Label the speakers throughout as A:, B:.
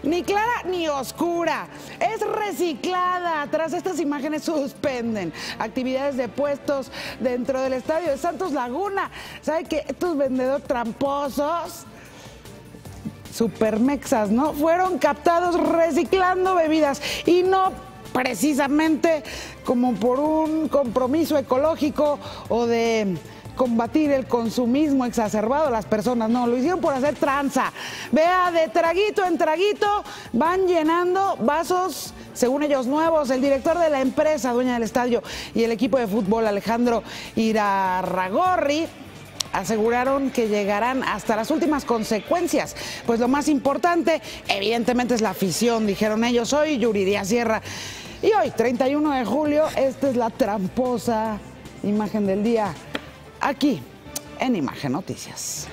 A: Ni clara ni oscura. Es reciclada. Tras estas imágenes suspenden actividades de puestos dentro del estadio de Santos Laguna. ¿Sabe qué? Estos vendedores tramposos, supermexas, ¿no? Fueron captados reciclando bebidas y no precisamente como por un compromiso ecológico o de combatir el consumismo exacerbado de las personas. No, lo hicieron por hacer tranza. Vea, de traguito en traguito van llenando vasos, según ellos, nuevos. El director de la empresa dueña del estadio y el equipo de fútbol, Alejandro Irarrágorri, aseguraron que llegarán hasta las últimas consecuencias. Pues lo más importante, evidentemente, es la afición, dijeron ellos. Soy Yuridia Sierra y hoy, 31 de julio, esta es la tramposa imagen del día, aquí en Imagen Noticias.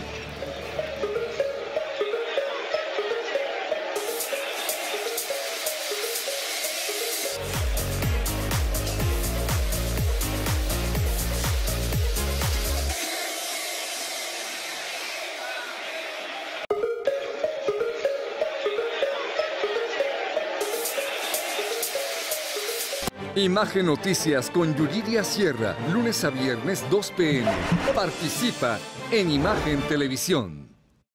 B: Imagen Noticias con Yuridia Sierra, lunes a viernes 2 p.m. Participa en Imagen Televisión.